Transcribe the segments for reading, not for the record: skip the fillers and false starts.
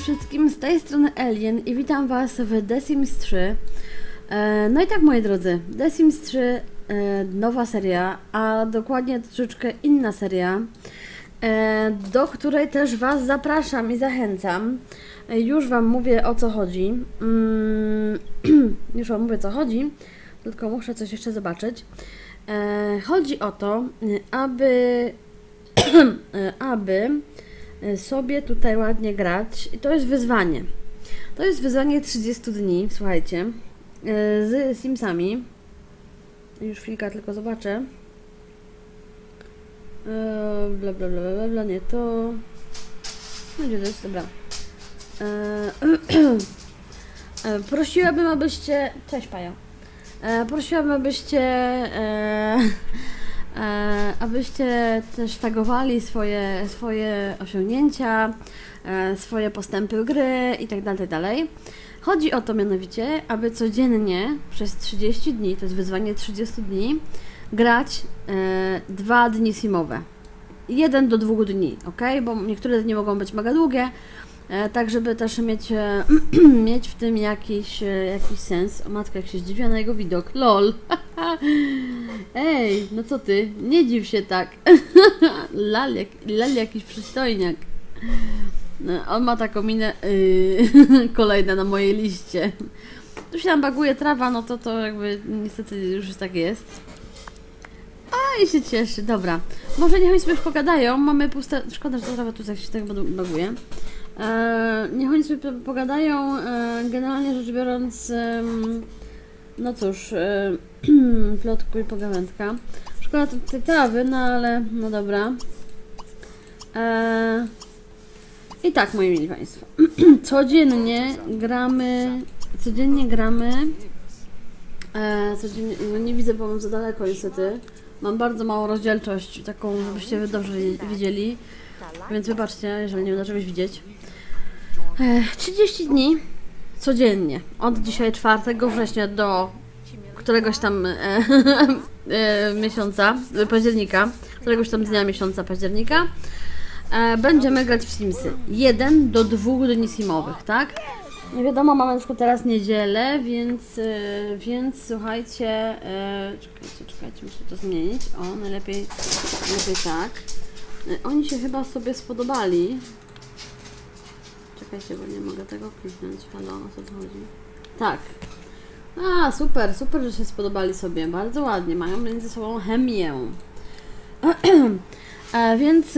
wszystkim, z tej strony Alien i witam Was w The Sims 3. No i tak, moi drodzy, The Sims 3 nowa seria, a dokładnie troszeczkę inna seria, do której też Was zapraszam i zachęcam. Już Wam mówię, o co chodzi. Już Wam mówię, co chodzi, tylko muszę coś jeszcze zobaczyć. Chodzi o to, aby sobie tutaj ładnie grać. I to jest wyzwanie. To jest wyzwanie 30 dni, słuchajcie, z Simsami. Już chwilkę tylko zobaczę. Bla bla bla bla bla, nie to. No gdzie to jest? Dobra. Prosiłabym, abyście... Cześć, Paja. Prosiłabym, abyście też tagowali swoje osiągnięcia, swoje postępy gry i tak dalej. Chodzi o to mianowicie, aby codziennie przez 30 dni, to jest wyzwanie 30 dni, grać 2 dni simowe. 1 do 2 dni, ok? Bo niektóre dni mogą być mega długie, tak żeby też mieć w tym jakiś sens. O matko, jak się zdziwia na jego widok. LOL! Ej, no co ty? Nie dziw się tak. Lal jakiś przystojniak. No, on ma taką minę kolejna na mojej liście. Tu się tam baguje trawa, no to jakby niestety już tak jest. A i się cieszy, dobra. Może niech oni sobie już pogadają, mamy puste... Szkoda, że ta trawa tu się tak baguje. Niech oni sobie pogadają, generalnie rzecz biorąc, no cóż, plotku i pogawędka. Szkoda tej trawy, no ale, no dobra. I tak, moi mili Państwo, codziennie gramy, no nie widzę, bo mam za daleko niestety. Mam bardzo małą rozdzielczość, taką, żebyście wy dobrze widzieli, więc wybaczcie, jeżeli nie uda czegoś widzieć. 30 dni codziennie, od dzisiaj 4 września do któregoś tam miesiąca, października, któregoś tam dnia miesiąca października, będziemy grać w Simsy. 1 do 2 dni simowych, tak? Nie wiadomo, mamy na przykład teraz niedzielę, więc słuchajcie, czekajcie, muszę to zmienić. O, najlepiej tak. Oni się chyba sobie spodobali. Czekajcie, bo nie mogę tego kliknąć. Halo, o co tu chodzi? Tak. A, super, że się spodobali sobie. Bardzo ładnie, mają między sobą chemię. Więc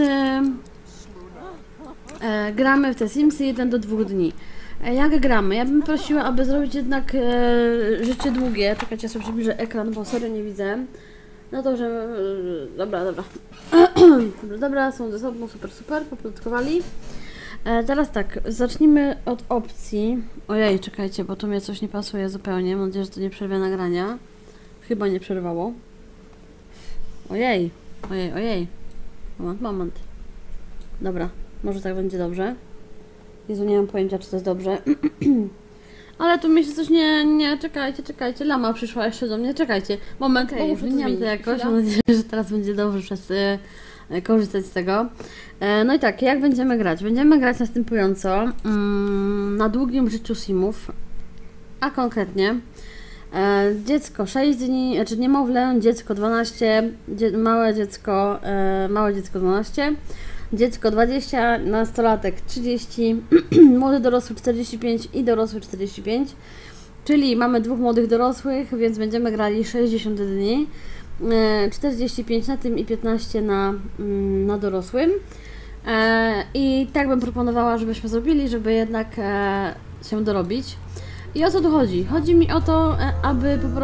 gramy w te Simsy 1 do 2 dni. Jak gramy? Ja bym prosiła, aby zrobić jednak rzeczy długie. Czekajcie, ja sobie przybliżę ekran, bo serio nie widzę. No to, że... Dobra, są ze sobą, super, poplotkowali. Teraz tak, zacznijmy od opcji. Ojej, czekajcie, bo tu mnie coś nie pasuje zupełnie. Mam nadzieję, że to nie przerwie nagrania. Chyba nie przerwało. Ojej. Moment. Dobra, może tak będzie dobrze. Jezu, nie mam pojęcia, czy to jest dobrze. Ale tu mi się coś nie... Czekajcie, lama przyszła jeszcze do mnie. Czekajcie, moment, bo muszę to zmienić jakoś. Mam nadzieję, że teraz będzie dobrze korzystać z tego. No i tak, jak będziemy grać? Będziemy grać następująco. Na długim życiu simów, a konkretnie dziecko 6 dni, znaczy niemowlę, dziecko 12, małe dziecko 12, dziecko 20, nastolatek 30, młody dorosły 45 i dorosły 45, czyli mamy 2 młodych dorosłych, więc będziemy grali 60 dni, 45 na tym i 15 na dorosłym. I tak bym proponowała, żebyśmy zrobili, żeby jednak się dorobić. I o co tu chodzi? Chodzi mi o to, aby po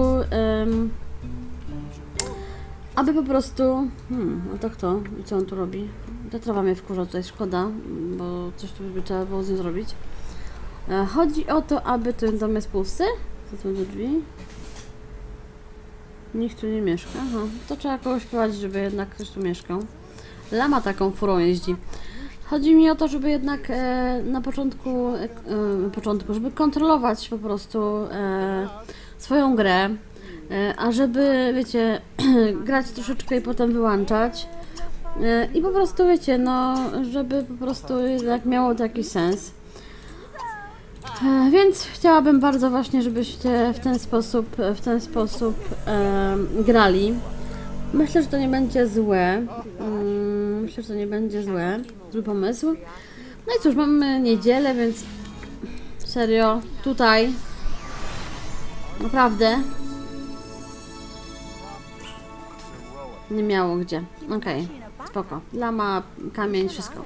prostu... No to kto? I co on tu robi? Ta trawa mnie wkurza tutaj, szkoda, bo coś tu by trzeba było z nią zrobić. Chodzi o to, aby ten dom jest pusty. Co są te drzwi? Nikt tu nie mieszka. Aha, to trzeba kogoś prowadzić, żeby jednak ktoś tu mieszkał. Lama taką furą jeździ. Chodzi mi o to, żeby jednak na początku, żeby kontrolować po prostu swoją grę, a żeby, wiecie, grać troszeczkę i potem wyłączać. I po prostu, wiecie, no, żeby po prostu jednak miało to jakiś sens. Więc chciałabym bardzo właśnie, żebyście w ten sposób grali. Myślę, że to nie będzie złe. Myślę, że to nie będzie zły pomysł. No i cóż, mamy niedzielę, więc serio, tutaj naprawdę nie miało gdzie. Okej, spoko. Lama, kamień, wszystko.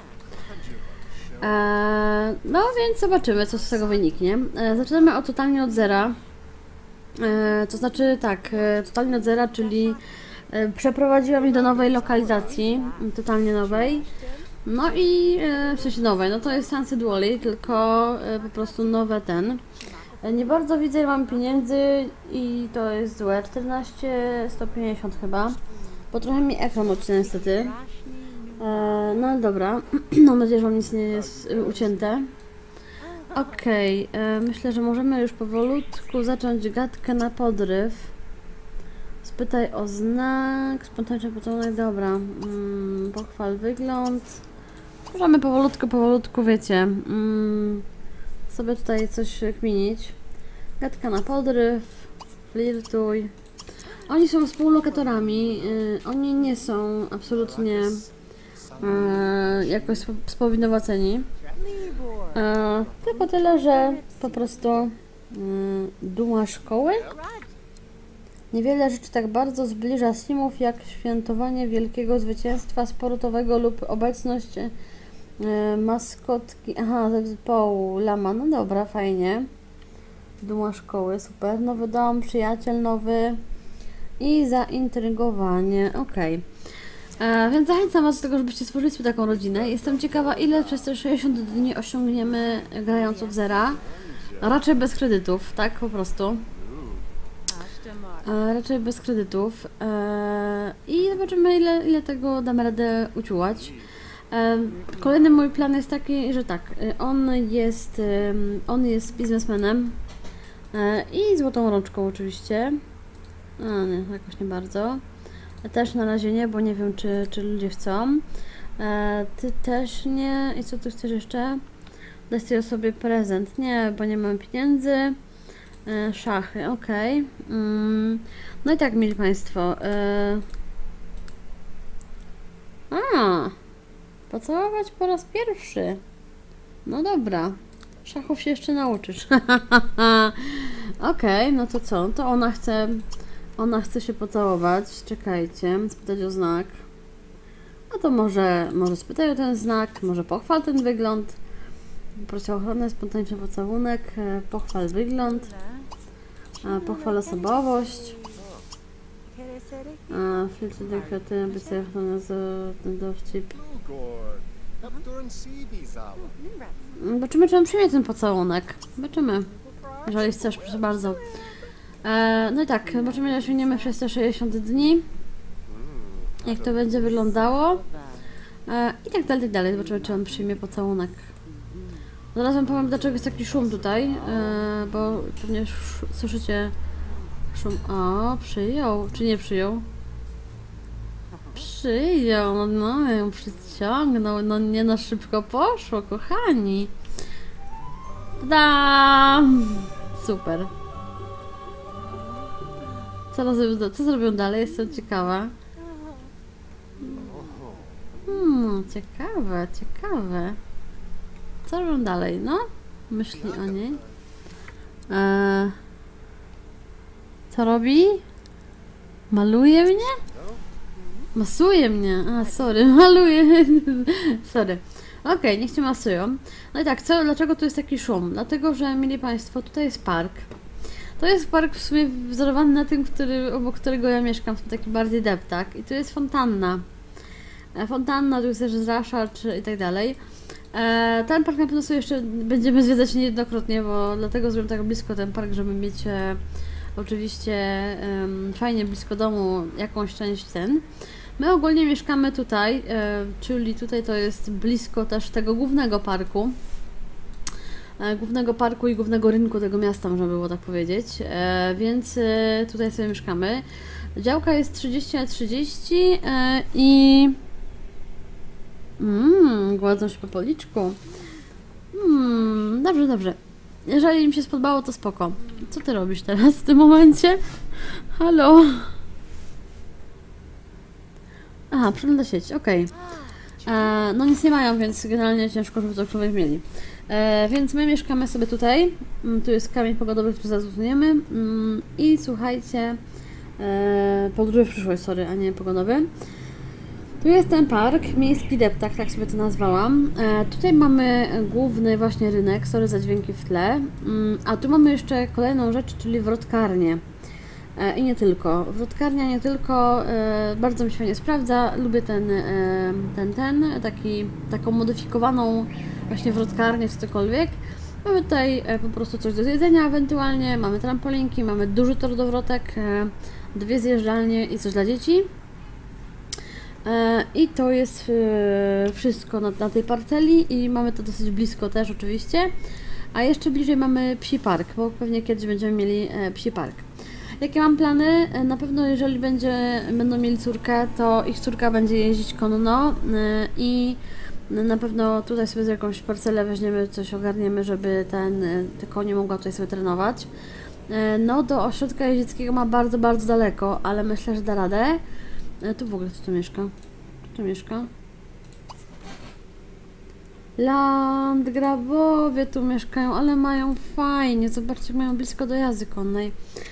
No więc zobaczymy, co z tego wyniknie. Zaczynamy totalnie od zera. To znaczy tak, totalnie od zera, czyli przeprowadziłam ich do nowej lokalizacji, totalnie nowej. No i w sensie nowej, no to jest Sunset Valley, tylko po prostu nowe Nie bardzo widzę, ile mam pieniędzy i to jest złe. 14 150 chyba, bo trochę mi ekran odcina niestety. No ale dobra, mam nadzieję, że nic nie jest ucięte. Okej, myślę, że możemy już powolutku zacząć gadkę na podryw. Spytaj o znak, spontaniczny pocałunek, dobra. Pochwal wygląd. Możemy powolutku, wiecie, sobie tutaj coś kminić. Gadka na podryw, flirtuj. Oni są współlokatorami, oni nie są absolutnie jakoś spowinowaceni. Tylko tyle, że po prostu duma szkoły. Niewiele rzeczy tak bardzo zbliża Simów jak świętowanie wielkiego zwycięstwa sportowego lub obecność maskotki, zespołu Lama. No dobra, fajnie. Duma szkoły, super. Nowy dom, przyjaciel nowy i zaintrygowanie. Okej. Więc zachęcam Was do tego, żebyście stworzyli sobie taką rodzinę. Jestem ciekawa, ile przez te 60 dni osiągniemy grając od zera. Raczej bez kredytów, tak po prostu. Raczej bez kredytów. I zobaczymy, ile tego damy radę uciułać. Kolejny mój plan jest taki, że tak, on jest biznesmenem i złotą rączką oczywiście. Nie, jakoś nie bardzo. Też na razie nie, bo nie wiem, czy ludzie chcą. Ty też nie. I co tu chcesz jeszcze? Dać tej osobie prezent. Nie, bo nie mam pieniędzy. Szachy, okej. No i tak, mili Państwo. Pocałować po raz pierwszy. No dobra. Szachów się jeszcze nauczysz. Okej, no to co? To ona chce się pocałować. Czekajcie, spytać o znak. No to może spytaj o ten znak, może pochwal ten wygląd. Prosi o ochronę, spontaniczny pocałunek, pochwal wygląd, pochwal osobowość. Filtry dekwiaty, być sobie ochrona z ten dowcip. Zobaczymy, czy on przyjmie ten pocałunek. Zobaczymy. Jeżeli chcesz, proszę bardzo. No i tak, zobaczymy, jak osiągniemy przez te 60 dni. Jak to będzie wyglądało. I tak dalej. Zobaczymy, czy on przyjmie pocałunek. Zaraz wam powiem, dlaczego jest taki szum tutaj. Bo pewnie słyszycie szum. O, przyjął. Czy nie przyjął? Przyjął. No, ją przyciągnął. No nie, no szybko poszło, kochani. Tada! Super. Co zrobią dalej? Jestem ciekawa. Ciekawe. Co robią dalej? No, myśli o niej. Co robi? Maluje mnie? Masuje mnie. Sorry, maluje. Sorry. Okej, niech cię masują. No i tak, dlaczego tu jest taki szum? Dlatego, że, mili Państwo, tutaj jest park. To jest park w sumie wzorowany na tym, obok którego ja mieszkam, to taki bardziej deptak. I tu jest fontanna. Tu jest też zraszacz i tak dalej. Ten park na pewno sobie jeszcze będziemy zwiedzać niejednokrotnie, bo dlatego zrobiłem tak blisko ten park, żeby mieć oczywiście fajnie blisko domu jakąś część My ogólnie mieszkamy tutaj, czyli tutaj to jest blisko też tego głównego parku i głównego rynku tego miasta, można było tak powiedzieć, więc tutaj sobie mieszkamy. Działka jest 30×30 i gładzą się po policzku. Dobrze. Jeżeli im się spodobało, to spoko. Co ty robisz teraz w tym momencie? Halo? Aha, przegląda sieć, okej. No nic nie mają, więc generalnie ciężko, żeby cokolwiek mieli. Więc my mieszkamy sobie tutaj. Tu jest kamień pogodowy, który zaraz usuniemy. I słuchajcie, podróże w przyszłość, sorry, a nie pogodowy. Tu jest ten park, miejski deptak, tak sobie to nazwałam. Tutaj mamy główny właśnie rynek, sorry za dźwięki w tle. A tu mamy jeszcze kolejną rzecz, czyli wrotkarnię. I nie tylko. Wrotkarnia nie tylko, bardzo mi się fajnie sprawdza. Lubię taką modyfikowaną właśnie wrotkarnię czy cokolwiek. Mamy tutaj po prostu coś do zjedzenia ewentualnie, mamy trampolinki, mamy duży tor do wrotek, 2 zjeżdżalnie i coś dla dzieci. I to jest wszystko na tej parceli i mamy to dosyć blisko też oczywiście. A jeszcze bliżej mamy psi park, bo pewnie kiedyś będziemy mieli psi park. Jakie mam plany? Na pewno jeżeli będą mieli córkę, to ich córka będzie jeździć konno i na pewno tutaj sobie z jakąś parcelę weźmiemy, coś ogarniemy, żeby te konie mogła tutaj sobie trenować. No do ośrodka jeździeckiego ma bardzo, bardzo daleko, ale myślę, że da radę. Tu w ogóle kto tu mieszka? Kto tu mieszka? Landgrabowie tu mieszkają, ale mają fajnie. Zobaczcie, mają blisko do jazdy konnej.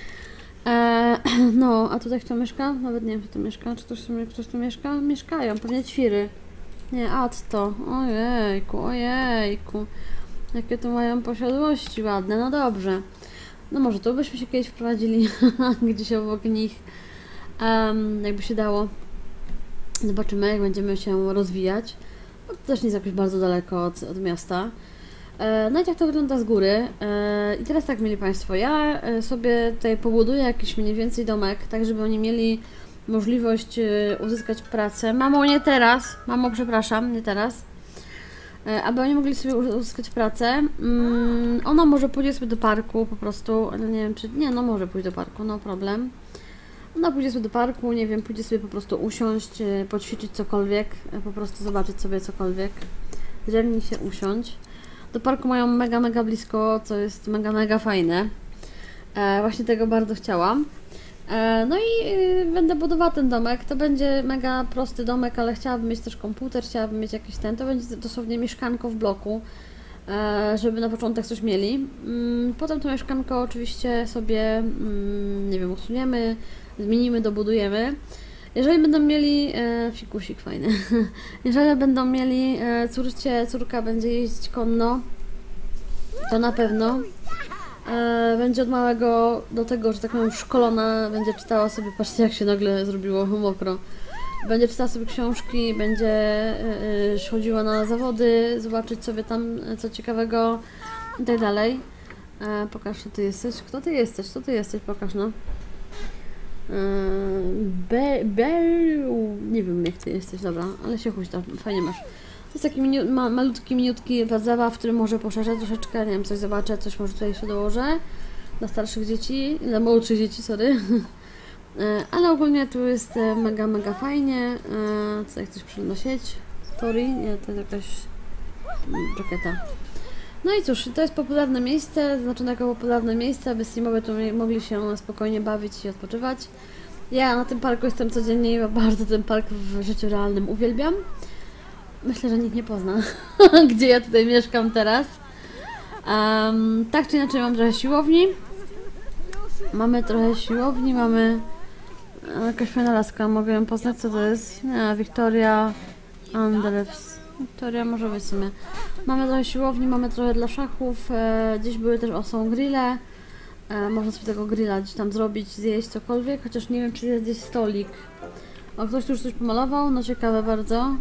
No, a tutaj kto mieszka? Nawet nie wiem, kto tu mieszka. Czy ktoś tu mieszka? Mieszkają, pewnie ćwiry. Nie, Atto. Ojejku, ojejku. Jakie tu mają posiadłości ładne. No dobrze. No może tu byśmy się kiedyś wprowadzili gdzieś obok nich. Jakby się dało. Zobaczymy, jak będziemy się rozwijać. No, to też nie jest jakoś bardzo daleko od miasta. No i tak to wygląda z góry. I teraz tak, mieli Państwo, ja sobie tutaj pobuduję jakiś mniej więcej domek, tak żeby oni mieli możliwość uzyskać pracę. Mamo, nie teraz. Mamo, przepraszam, nie teraz. Aby oni mogli sobie uzyskać pracę. Ona może pójdzie sobie do parku po prostu, ale nie wiem czy... Nie, no może pójść do parku, no problem. Ona pójdzie sobie do parku, nie wiem, pójdzie sobie po prostu usiąść, poćwiczyć cokolwiek, po prostu zobaczyć sobie cokolwiek. Zrzemnij się, usiąść. Do parku mają mega, mega blisko, co jest mega, mega fajne. Właśnie tego bardzo chciałam. No i będę budowała ten domek. To będzie mega prosty domek, ale chciałabym mieć też komputer, chciałabym mieć jakiś to będzie dosłownie mieszkanko w bloku, żeby na początek coś mieli. Potem to mieszkanko oczywiście sobie, nie wiem, usuniemy, zmienimy, dobudujemy. Jeżeli będą mieli, fikusik fajny, jeżeli będą mieli córka będzie jeździć konno, to na pewno będzie od małego do tego, że tak powiem, szkolona, będzie czytała sobie, patrzcie jak się nagle zrobiło mokro, będzie czytała sobie książki, będzie chodziła na zawody, zobaczyć sobie tam co ciekawego i tak dalej. Pokaż, kto ty jesteś, kto ty jesteś, co ty jesteś, pokaż no. Nie wiem jak ty jesteś, dobra, ale się huśta, fajnie masz. To jest taki malutki, miniutki zabaw, w którym może poszerzać troszeczkę, nie wiem, coś zobaczę, coś może tutaj się dołożę dla starszych dzieci, dla młodszych dzieci, sorry. Ale ogólnie tu jest mega, mega fajnie. Tutaj coś przygląda sieć. Tori, nie, to jest jakaś rakieta. No i cóż, to jest popularne miejsce, zaznaczone jako popularne miejsce, aby streamowie tu mogli się spokojnie bawić i odpoczywać. Ja na tym parku jestem codziennie i bardzo ten park w życiu realnym uwielbiam. Myślę, że nikt nie pozna, gdzie ja tutaj mieszkam teraz. Tak czy inaczej mam trochę siłowni. Mamy trochę siłowni, mamy jakaś fajna laska, mogę ją poznać, co to jest? Nie, Victoria Andrews. Victoria może być w sumie. Mamy trochę siłowni, mamy trochę dla szachów, gdzieś były też są grille. Można sobie tego grilla gdzieś tam zrobić, zjeść cokolwiek, chociaż nie wiem, czy jest gdzieś stolik. O, ktoś tu już coś pomalował? No ciekawe bardzo.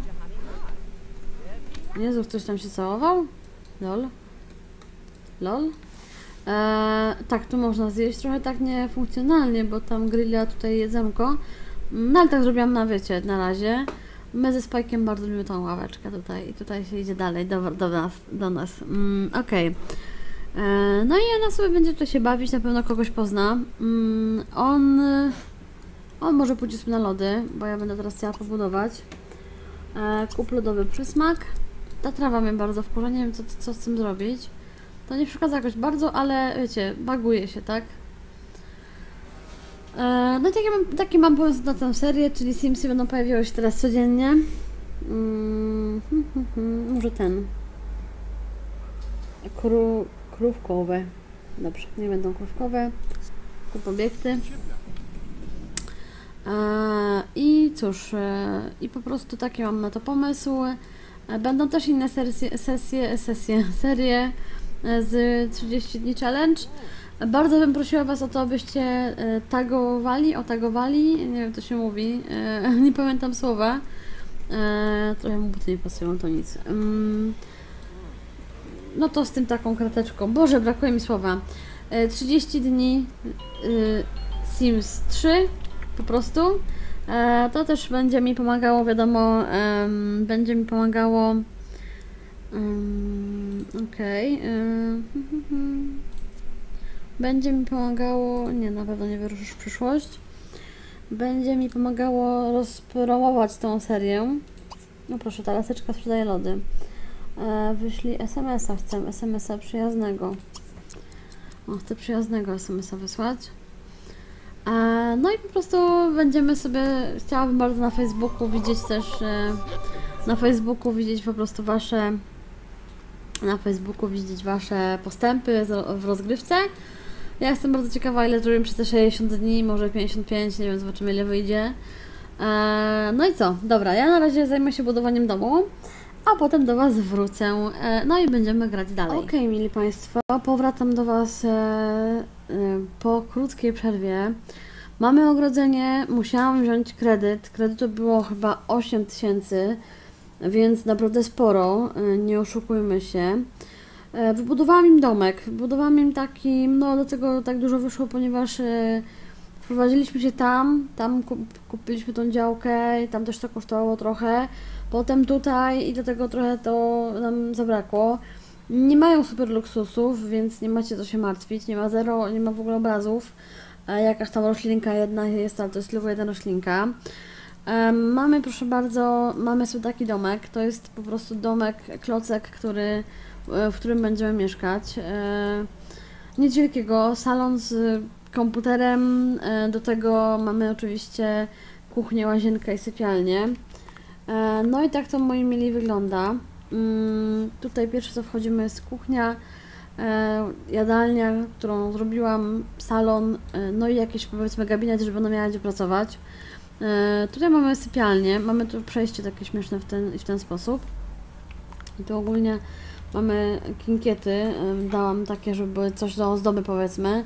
Jezu, ktoś tam się całował? Lol. Lol. Tak, tu można zjeść trochę tak niefunkcjonalnie, bo tam grilla, tutaj jedzonko. No ale tak zrobiłam na wiecie, na razie. My ze Spike'iem bardzo lubimy tą ławeczkę tutaj i tutaj się idzie dalej do nas. Okej. No i ona sobie będzie tutaj się bawić, na pewno kogoś pozna. On może pójdzie sobie na lody, bo ja będę teraz chciała pobudować. Kup lodowy przysmak. Ta trawa mnie bardzo wkurza, nie wiem co z tym zrobić. To nie przeszkadza jakoś bardzo, ale wiecie, baguje się, tak? No i taki mam pomysł na tę serię, czyli Simsy będą pojawiały się teraz codziennie. Może ten. Krówkowe. Dobrze, nie będą krówkowe. Kup obiekty. I cóż, i po prostu takie mam na to pomysł. Będą też inne serie z 30 dni challenge. Bardzo bym prosiła Was o to, abyście otagowali, nie wiem, to się mówi, nie pamiętam słowa. Trochę mu buty nie pasują, to nic. No to z tym taką krateczką. Boże, brakuje mi słowa. 30 dni Sims 3 po prostu. To też będzie mi pomagało, wiadomo, będzie mi pomagało. Będzie mi pomagało, nie, na pewno nie wyruszysz w przyszłość. Będzie mi pomagało rozpromować tą serię. No proszę, ta laseczka sprzedaje lody. Wyślij SMS-a, chcę SMS-a przyjaznego. Chcę przyjaznego SMS-a wysłać. No i po prostu będziemy sobie, chciałabym bardzo na Facebooku widzieć też, po prostu Wasze postępy w rozgrywce. Ja jestem bardzo ciekawa, ile zrobimy przez te 60 dni, może 55, nie wiem, zobaczymy, ile wyjdzie. No i co? Dobra, ja na razie zajmę się budowaniem domu, a potem do Was wrócę, no i będziemy grać dalej. Okej, mili Państwo, powracam do Was po krótkiej przerwie. Mamy ogrodzenie, musiałam wziąć kredyt. Kredytu było chyba 8000, więc naprawdę sporo, nie oszukujmy się. Wybudowałam im domek, wybudowałam im taki, no do tego tak dużo wyszło, ponieważ wprowadziliśmy się tam kupiliśmy tą działkę i tam też to kosztowało trochę. Potem tutaj i do tego trochę to nam zabrakło. Nie mają super luksusów, więc nie macie co się martwić, nie ma w ogóle obrazów. Jakaś tam roślinka jedna jest, ale to jest tylko jedna roślinka. Mamy, proszę bardzo, mamy sobie taki domek, to jest po prostu domek, klocek, w którym będziemy mieszkać. Nic wielkiego, salon z komputerem, do tego mamy oczywiście kuchnię, łazienkę i sypialnię. No i tak to moi mili wygląda. Tutaj pierwsze co wchodzimy jest kuchnia, jadalnia, którą zrobiłam, salon, no i jakiś powiedzmy gabinet, żeby ona miała gdzie pracować. Tutaj mamy sypialnię, mamy tu przejście takie śmieszne w ten sposób. I tu ogólnie mamy kinkiety, dałam takie, żeby były coś do ozdoby powiedzmy.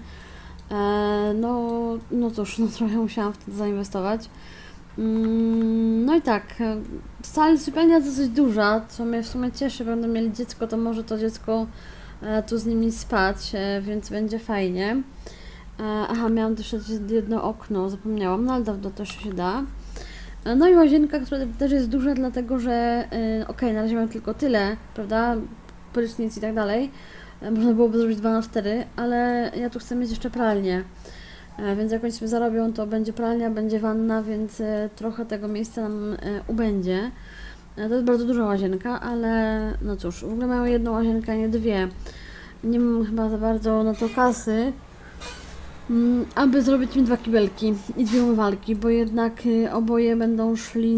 No cóż, no trochę musiałam wtedy zainwestować. No i tak, sypialnia jest dosyć duża, co mnie w sumie cieszy, będą mieli dziecko, to może to dziecko tu z nimi spać, więc będzie fajnie. Aha, miałam też jedno okno, zapomniałam, no ale to też się da. No i łazienka, która też jest duża, dlatego że na razie mam tylko tyle, prawda, prysznic i tak dalej. Można byłoby zrobić 2×4, ale ja tu chcę mieć jeszcze pralnię. Więc jak oni sobie zarobią, to będzie pralnia, będzie wanna, więc trochę tego miejsca nam ubędzie. To jest bardzo duża łazienka, ale no cóż, w ogóle mają jedną łazienkę, a nie dwie. Nie mam chyba za bardzo na to kasy, aby zrobić mi 2 kibelki i 2 umywalki, bo jednak oboje będą szli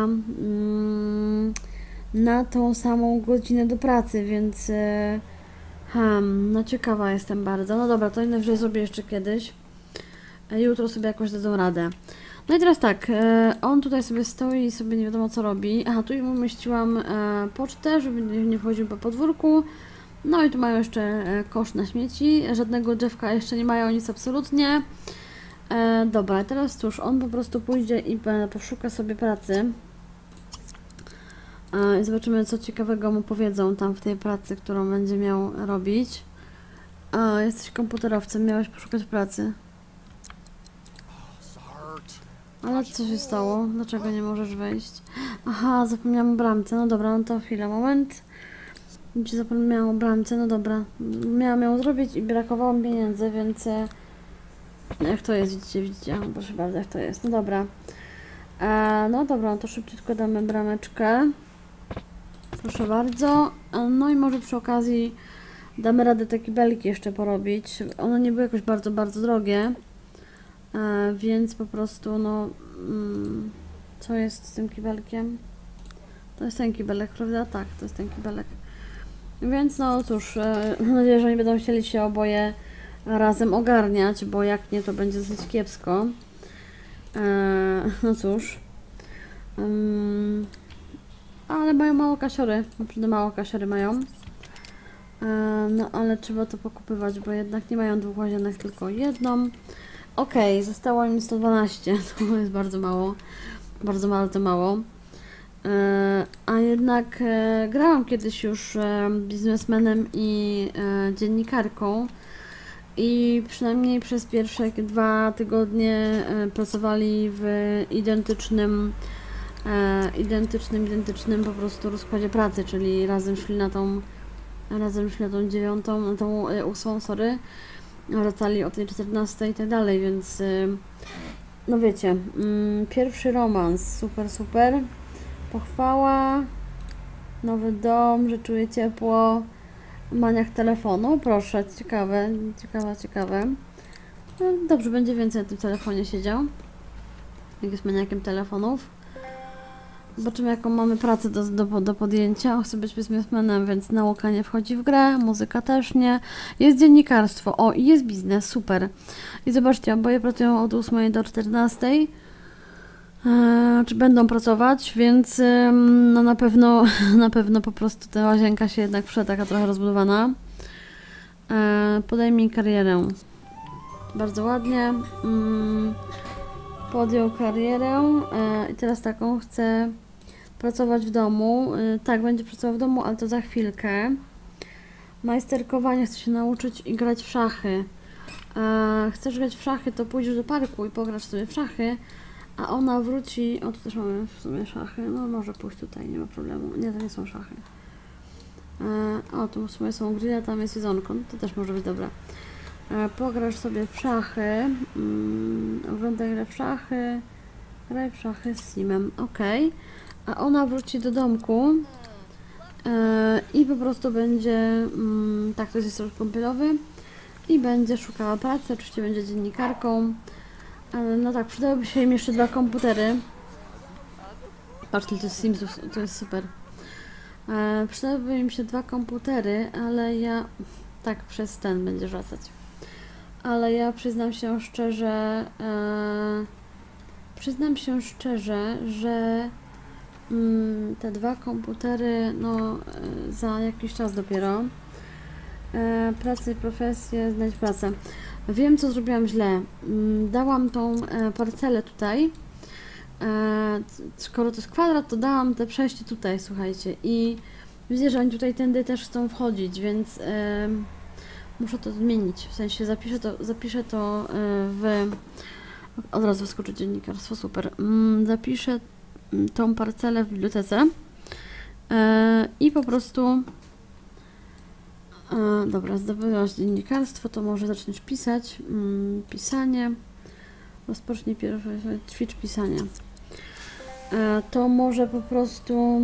na tą samą godzinę do pracy, więc no ciekawa jestem bardzo. No dobra, to najwyżej zrobię jeszcze kiedyś. Jutro sobie jakoś dadzą radę. No i teraz tak, on tutaj sobie stoi i sobie nie wiadomo co robi. Aha, tu im umieściłam pocztę, żeby nie wchodził po podwórku. No i tu mają jeszcze kosz na śmieci. Żadnego drzewka jeszcze nie mają, nic absolutnie. Dobra, teraz cóż, on po prostu pójdzie i poszuka sobie pracy. I zobaczymy, co ciekawego mu powiedzą tam w tej pracy, którą będzie miał robić. Jesteś komputerowcem, miałeś poszukać pracy. Ale co się stało? Dlaczego nie możesz wejść? Aha, zapomniałam o bramce. No dobra, no to chwilę, moment. Zapomniałam o bramce, no dobra. Miałam ją zrobić i brakowało mi pieniędzy, więc... Jak to jest, widzicie? Proszę bardzo, jak to jest. No dobra. No dobra, no to szybciutko damy brameczkę. Proszę bardzo. No i może przy okazji Damy radę te kibelki jeszcze porobić. One nie były jakoś bardzo, bardzo drogie. Więc po prostu, no... co jest z tym kibelkiem? To jest ten kibelek, prawda? Tak, to jest ten kibelek. Więc no cóż, mam nadzieję, że oni będą chcieli się oboje razem ogarniać, bo jak nie, to będzie dosyć kiepsko. No cóż. Ale mają mało kasiory. Naprawdę mało kasiory mają. No ale trzeba to pokupywać, bo jednak nie mają 2 łazienek, tylko jedną. Okej, zostało im 112. To jest bardzo mało. Bardzo bardzo mało. A jednak grałam kiedyś już biznesmenem i dziennikarką i przynajmniej przez pierwsze 2 tygodnie pracowali w identycznym po prostu rozkładzie pracy, czyli razem szli na tą 9, na tą 8, sorry, wracali o tej 14 i tak dalej, więc no wiecie, pierwszy romans, super, super. Pochwała, nowy dom, że czuje ciepło, maniak telefonu, proszę, ciekawe. No, dobrze, będzie więcej na tym telefonie siedział, jak jest maniakiem telefonów. Zobaczymy, jaką mamy pracę do podjęcia. Chcę być biznesmenem, więc nauka nie wchodzi w grę, muzyka też nie. Jest dziennikarstwo, o, i jest biznes, super. I zobaczcie, oboje pracują od 8 do 14. Czy będą pracować, więc no na pewno po prostu ta łazienka się jednak przyda, taka trochę rozbudowana. Podejmij karierę. Bardzo ładnie. Podjął karierę i teraz taką chce pracować w domu. Tak, będzie pracował w domu, ale to za chwilkę. Majsterkowanie, chce się nauczyć i grać w szachy. Chcesz grać w szachy, to pójdziesz do parku i pograsz sobie w szachy. A ona wróci... O, tu też mamy w sumie szachy. No, może pójść tutaj, nie ma problemu. Nie, to nie są szachy. O, tu w sumie są grille, tam jest jedzonko. No, to też może być dobre. Pograsz sobie w szachy. Oglądaj grę w szachy. Graj w szachy z Simem. Ok. A ona wróci do domku. I po prostu będzie... tak, to jest rok kąpielowy. I będzie szukała pracy. Oczywiście będzie dziennikarką. No tak, przydałyby się im jeszcze 2 komputery. Patrzcie, to jest Simsów, to jest super. Przydałyby im się 2 komputery, ale ja... Tak, przez ten będzie wracać. Ale ja przyznam się szczerze... że... te 2 komputery, no... za jakiś czas dopiero. Pracę i profesję, znaleźć pracę. Wiem, co zrobiłam źle. Dałam tą parcelę tutaj. Skoro to jest kwadrat, to dałam te przejście tutaj, słuchajcie. I widzę, że oni tutaj tędy też chcą wchodzić, więc muszę to zmienić. W sensie zapiszę to w... Od razu wyskoczy dziennikarstwo, super. Zapiszę tą parcelę w bibliotece i po prostu... Dobra, zdobyłaś dziennikarstwo, to może zaczniesz pisać. Pisanie. Rozpocznij pierwsze, ćwicz pisanie. To może po prostu...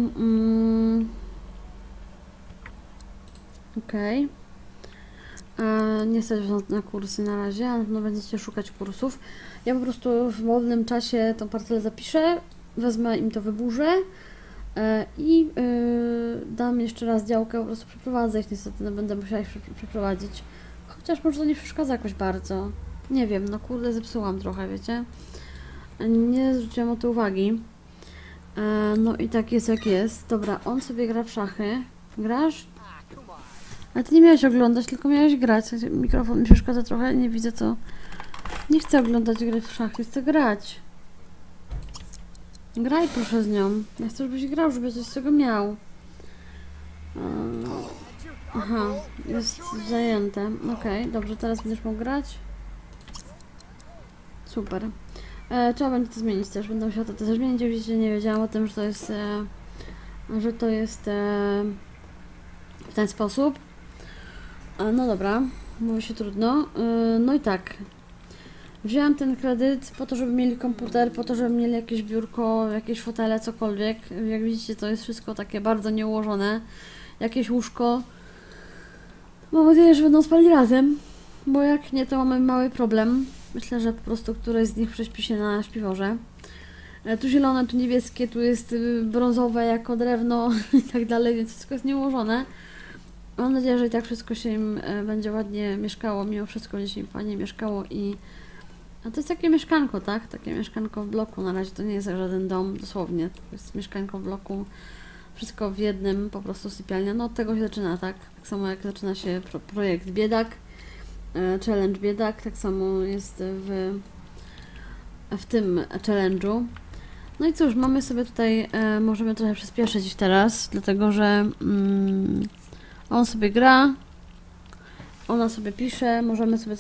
Okej. Nie stać was na kursy na razie, ale no będziecie szukać kursów. Ja po prostu w wolnym czasie tą parcelę zapiszę, wezmę im to, wyburzę. I dam jeszcze raz działkę, po prostu przeprowadzę ich, niestety no, będę musiała ich przeprowadzić. Chociaż może to nie przeszkadza jakoś bardzo. Nie wiem, no kurde, zepsułam trochę, wiecie. Nie zwróciłam o to uwagi. No i tak jest jak jest. Dobra, on sobie gra w szachy. Grasz? Ale ty nie miałeś oglądać, tylko miałeś grać. Mikrofon mi przeszkadza trochę, nie widzę co. Nie chcę oglądać gry w szachy, chcę grać. Graj proszę z nią. Ja chcę, żebyś grał, żeby coś z tego miał. Aha, jest zajęte. Okej, dobrze, teraz będziesz mógł grać. Super. Trzeba będzie to zmienić też. Będę musiała to też zmienić. Oczywiście nie wiedziałam o tym, że to jest w ten sposób. No dobra, mówi się trudno. No i tak. Wzięłam ten kredyt po to, żeby mieli komputer, po to, żeby mieli jakieś biurko, jakieś fotele, cokolwiek. Jak widzicie, to jest wszystko takie bardzo nieułożone. Jakieś łóżko. Mam nadzieję, że będą spali razem, bo jak nie, to mamy mały problem. Myślę, że po prostu któreś z nich prześpi się na śpiworze. Tu zielone, tu niebieskie, tu jest brązowe jako drewno i tak dalej, więc wszystko jest nieułożone. Mam nadzieję, że i tak wszystko się im będzie ładnie mieszkało, mimo wszystko będzie się im fajnie mieszkało i... A to jest takie mieszkanko, tak? Takie mieszkanko w bloku, na razie to nie jest żaden dom, dosłownie. To jest mieszkanko w bloku, wszystko w jednym, po prostu sypialnia. No od tego się zaczyna, tak? Tak samo jak zaczyna się projekt Biedak, challenge Biedak, tak samo jest w tym challenge'u. No i cóż, mamy sobie tutaj, możemy trochę przyspieszyć ich teraz, dlatego że on sobie gra, ona sobie pisze, możemy sobie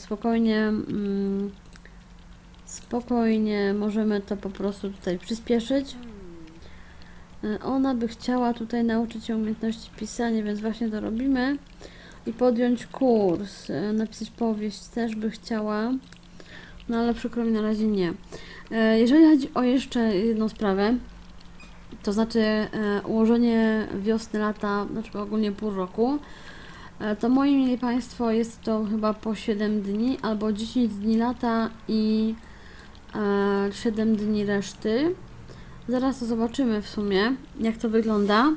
spokojnie możemy to po prostu tutaj przyspieszyć. Ona by chciała tutaj nauczyć się umiejętności pisania, więc właśnie to robimy. I podjąć kurs, napisać powieść też by chciała, no ale przykro mi, na razie nie. Jeżeli chodzi o jeszcze jedną sprawę, to znaczy ułożenie wiosny, lata, znaczy ogólnie pół roku, to moi mili Państwo, jest to chyba po 7 dni albo 10 dni lata i 7 dni reszty. Zaraz to zobaczymy w sumie, jak to wygląda.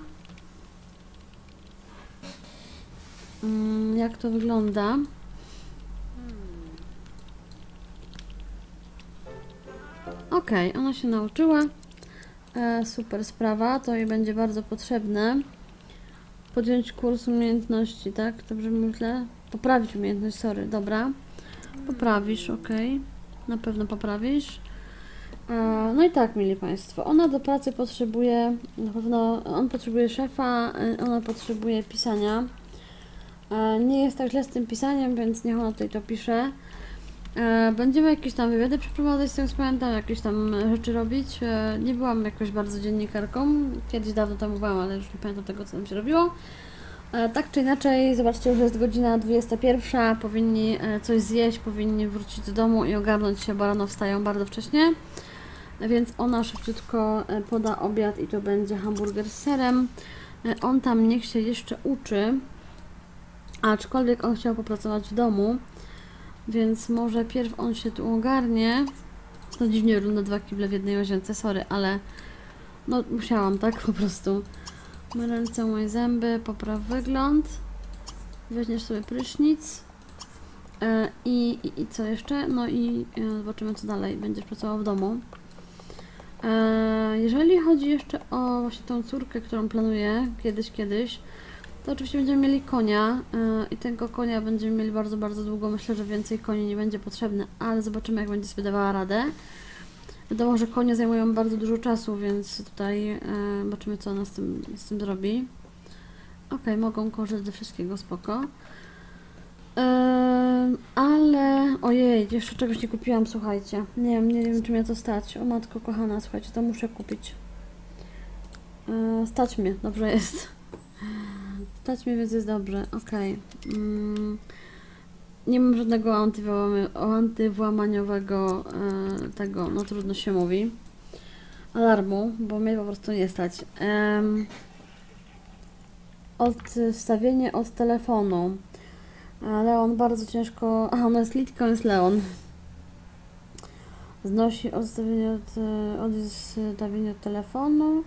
Jak to wygląda. Okej, ona się nauczyła. Super sprawa, to jej będzie bardzo potrzebne. Podjąć kurs umiejętności, tak? Dobrze myślę? Poprawić umiejętność, sorry, dobra. Poprawisz, okej. Na pewno poprawisz. No i tak, mili Państwo, ona do pracy potrzebuje, na pewno on potrzebuje szefa, ona potrzebuje pisania. Nie jest tak źle z tym pisaniem, więc niech ona tutaj to pisze. Będziemy jakieś tam wywiady przeprowadzać, z tym pamiętam, jakieś tam rzeczy robić. Nie byłam jakoś bardzo dziennikarką, kiedyś dawno temu byłam, ale już nie pamiętam tego, co tam się robiło. Tak czy inaczej, zobaczcie, już jest godzina 21, powinni coś zjeść, powinni wrócić do domu i ogarnąć się, bo rano wstają bardzo wcześnie. Więc ona szybciutko poda obiad i to będzie hamburger z serem. On tam niech się jeszcze uczy, aczkolwiek on chciał popracować w domu, więc może pierw on się tu ogarnie. To dziwnie wygląda 2 kible w jednej łazience, sorry, ale no musiałam, tak po prostu. Myj ręce, moje zęby, popraw wygląd. Weźmiesz sobie prysznic. I co jeszcze? No i zobaczymy, co dalej. Będziesz pracował w domu. Jeżeli chodzi jeszcze o właśnie tą córkę, którą planuję kiedyś, to oczywiście będziemy mieli konia i tego konia będziemy mieli bardzo, bardzo długo. Myślę, że więcej koni nie będzie potrzebne, ale zobaczymy, jak będzie sobie dawała radę. Wiadomo, że konie zajmują bardzo dużo czasu, więc tutaj zobaczymy, co ona z tym zrobi. Okej, mogą korzystać ze wszystkiego, spoko. Ale... Ojej, jeszcze czegoś nie kupiłam, słuchajcie. Nie wiem, czy mnie to stać. O matko kochana, słuchajcie, to muszę kupić. Stać mnie, dobrze jest. Stać mnie, więc jest dobrze, okej. Nie mam żadnego antywłamaniowego tego, no trudno się mówi, alarmu, bo mnie po prostu nie stać. Odstawienie od telefonu. Leon bardzo ciężko... Aha, ona jest Litka, on jest Leon. Znosi odstawienie od telefonu.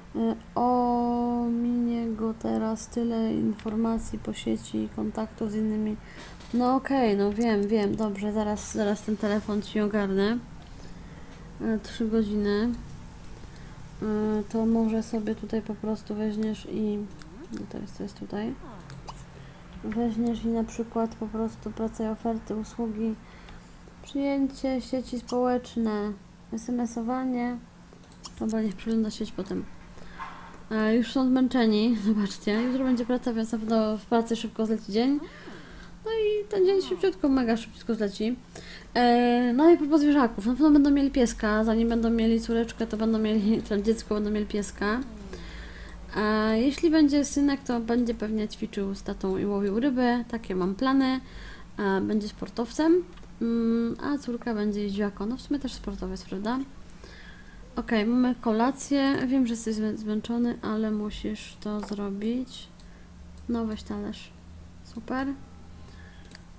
Ominie go teraz tyle informacji po sieci i kontaktów z innymi. No okej, no wiem, dobrze, zaraz ten telefon Ci ogarnę. 3 godziny. To może sobie tutaj po prostu weźmiesz i... No to jest tutaj. Weźmiesz i na przykład po prostu praca i oferty, usługi, przyjęcie, sieci społeczne, SMS-owanie. Dobra, niech przegląda sieć potem. Już są zmęczeni, zobaczcie. Jutro będzie praca, więc na pewno w pracy szybko zleci dzień. No i ten dzień szybciutko, mega szybciutko zleci. No i propos zwierzaków. Na pewno będą mieli pieska. Zanim będą mieli córeczkę, to będą mieli, to dziecko będą mieli pieska. Jeśli będzie synek, to będzie pewnie ćwiczył z tatą i łowił ryby. Takie mam plany. Będzie sportowcem. A córka będzie jeździła no w sumie też sportowiec, prawda? Okej, mamy kolację. Wiem, że jesteś zmęczony, ale musisz to zrobić. No weź talerz. Super.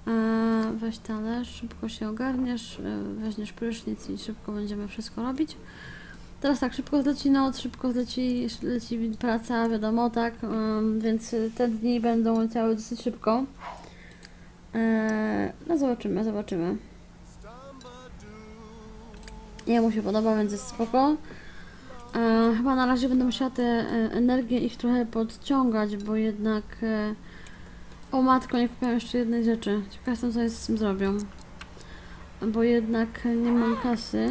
Weź talerz, szybko się ogarniesz, weźmiesz prysznic i szybko będziemy wszystko robić. Teraz tak, szybko zleci noc, szybko leci praca, wiadomo, tak, więc te dni będą leciały dosyć szybko. No zobaczymy. Jemu się podoba, więc jest spoko. Chyba na razie będę musiała tę energię ich trochę podciągać, bo jednak... O matko, nie kupiłam jeszcze jednej rzeczy. Ciekawa jestem, co z tym zrobią. Bo jednak nie mam kasy.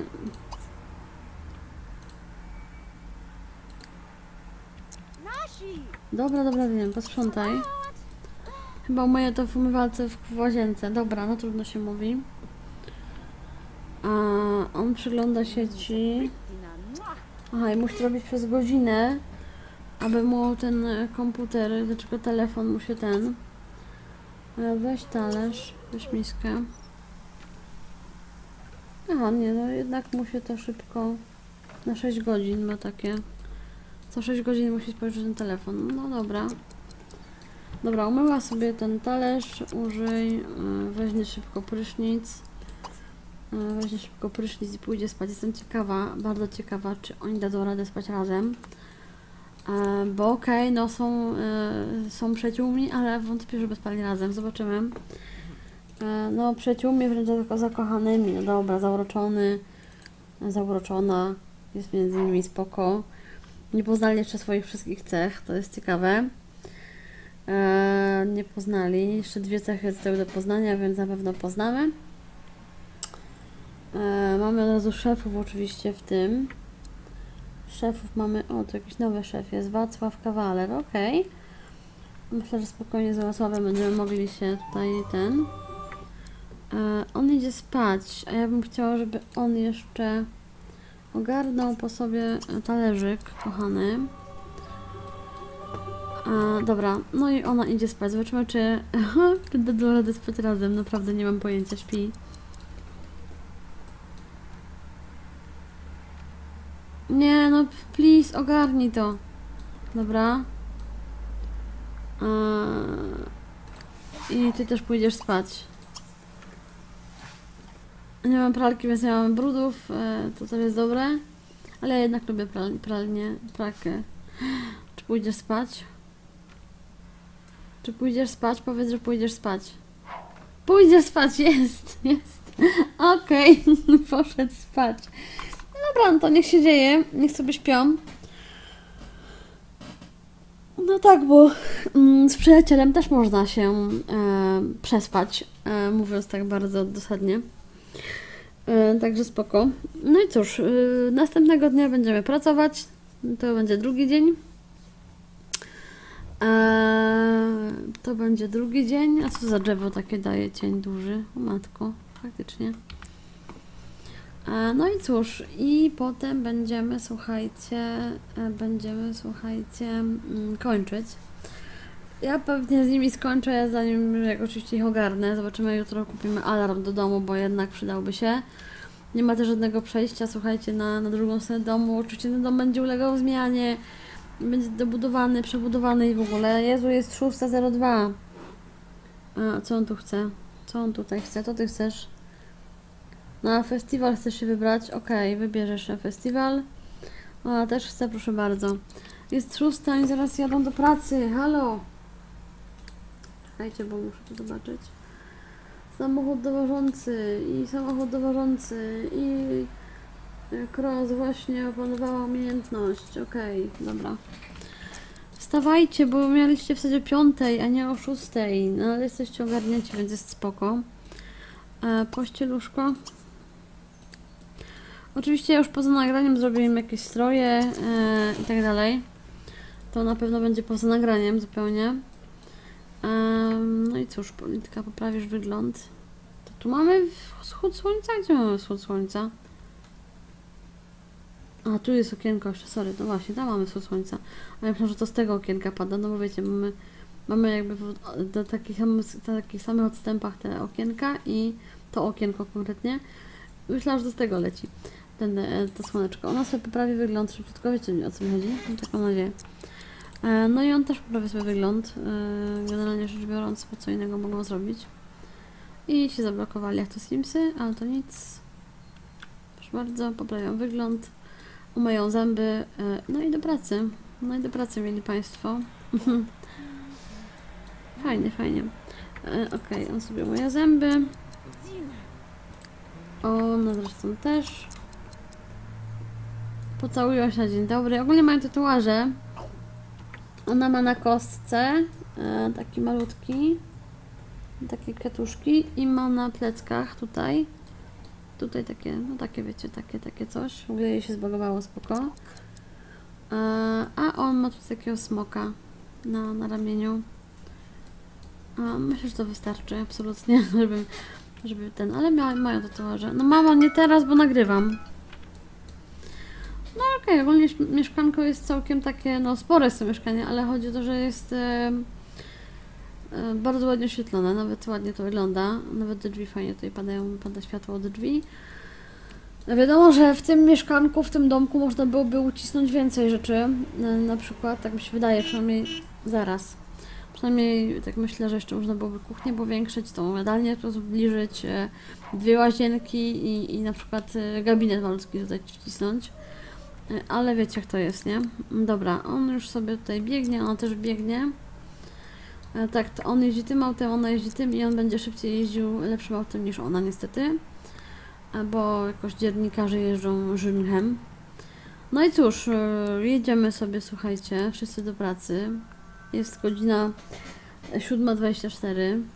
Dobra, wiem, posprzątaj. Chyba umyję to w umywalce w łazience. Dobra, no trudno się mówi. A on przygląda sieci. Aha, i musi to robić przez godzinę, aby mu ten komputer, dlaczego telefon mu się ten... Weź talerz, weź miskę. Aha, nie, no jednak mu się to szybko... Na 6 godzin ma takie... Co 6 godzin musi spojrzeć ten telefon. No dobra. Dobra, umyła sobie ten talerz, użyj, weźmie szybko prysznic. Weźmie szybko prysznic i pójdzie spać. Jestem ciekawa, bardzo ciekawa, czy oni dadzą radę spać razem. Bo okej, no są przyjaciółmi, ale wątpię, żeby spali razem. Zobaczymy. No przyjaciółmi, wręcz tylko zakochanymi. No dobra, zauroczona. Jest między nimi spoko. Nie poznali jeszcze swoich wszystkich cech, to jest ciekawe. Nie poznali. Jeszcze 2 cechy zostały do poznania, więc na pewno poznamy. Mamy od razu szefów oczywiście w tym. Szefów mamy, o to jakiś nowy szef jest, Wacław Kawaler, okej. Myślę, że spokojnie z Wacławem będziemy mogli się tutaj on idzie spać, a ja bym chciała, żeby on jeszcze ogarnął po sobie talerzyk, kochany. Dobra, no i ona idzie spać, zobaczymy czy dadzą radę spać razem, naprawdę nie mam pojęcia, śpi. Nie, no please, ogarnij to. Dobra. I ty też pójdziesz spać. Nie mam pralki, więc nie mam brudów. To jest dobre. Ale ja jednak lubię pralkę. Czy pójdziesz spać? Czy pójdziesz spać? Powiedz, że pójdziesz spać. Pójdziesz spać, jest. Okej, poszedł spać. Dobra, no to niech się dzieje, niech sobie śpią. No tak, bo z przyjacielem też można się przespać, mówiąc tak bardzo dosadnie. Także spoko. No i cóż, następnego dnia będziemy pracować. To będzie drugi dzień. To będzie drugi dzień. A co za drzewo takie daje cień duży? O matko, faktycznie. No i cóż, i potem będziemy, słuchajcie, kończyć. Ja pewnie z nimi skończę, zanim jak oczywiście ich ogarnę. Zobaczymy, jutro kupimy alarm do domu, bo jednak przydałby się. Nie ma też żadnego przejścia, słuchajcie, na drugą stronę domu. Oczywiście ten dom będzie ulegał zmianie, będzie dobudowany, przebudowany i w ogóle. Jezu, jest 6:02. A co on tu chce? Co on tutaj chce? To ty chcesz? Na festiwal chcesz się wybrać? Okej, wybierzesz na festiwal. A, też chcę, proszę bardzo. Jest 6 i zaraz jadą do pracy. Halo! Czekajcie, bo muszę to zobaczyć. Samochód dowożący i Cross właśnie opanowała umiejętność. Okej, dobra. Wstawajcie, bo mieliście w zasadzie 5, a nie o 6. No ale jesteście ogarnięci, więc jest spoko. Pościeluszko. Oczywiście już poza nagraniem zrobię im jakieś stroje i tak dalej. To na pewno będzie poza nagraniem zupełnie. No i cóż, polityka, poprawisz wygląd. To tu mamy wschód słońca? Gdzie mamy wschód słońca? A, tu jest okienko jeszcze, sorry, no właśnie, tam mamy wschód słońca. A ja myślę, że to z tego okienka pada, no bo wiecie, mamy jakby do takich samych odstępach te okienka i to okienko konkretnie. Myślałam, że to z tego leci to słoneczko. Ona sobie poprawi wygląd szybciutko, wiecie o co mi chodzi? Mam taką nadzieję. No i on też poprawi sobie wygląd. Generalnie rzecz biorąc, bo co innego mogą zrobić. I się zablokowali jak to Simsy, ale to nic. Proszę bardzo, poprawiam wygląd, umyją zęby, no i do pracy. No i do pracy mieli Państwo. Fajnie, fajnie. Okej, on sobie umyje zęby. Ona zresztą też. Pocałują się na dzień dobry. Ogólnie mają tatuaże. Ona ma na kostce taki malutki, takie kwiatuszki i ma na pleckach tutaj takie, no takie wiecie, takie coś. W ogóle jej się zbagowało, spoko. A on ma tu takiego smoka na ramieniu. Myślę, że to wystarczy, absolutnie, żeby ten, ale mają tatuaże. No mama, nie teraz, bo nagrywam. No okej, ogólnie mieszkanko jest całkiem takie, no spore jest to mieszkanie, ale chodzi o to, że jest bardzo ładnie oświetlone, nawet ładnie to wygląda. Nawet te drzwi fajnie tutaj pada światło od drzwi. No wiadomo, że w tym mieszkanku, w tym domku można byłoby ucisnąć więcej rzeczy. Na przykład, tak mi się wydaje, przynajmniej zaraz. Przynajmniej tak myślę, że jeszcze można byłoby kuchnię powiększyć, tą jadalnię zbliżyć, 2 łazienki i na przykład gabinet malutki tutaj wcisnąć. Ale wiecie jak to jest, nie? Dobra, on już sobie tutaj biegnie, ona też biegnie. Tak, to on jeździ tym autem, ona jeździ tym i on będzie szybciej jeździł lepszym autem niż ona niestety. Bo jakoś dziennikarze jeżdżą żyrnichem. No i cóż, jedziemy sobie, słuchajcie, wszyscy do pracy. Jest godzina 7:24.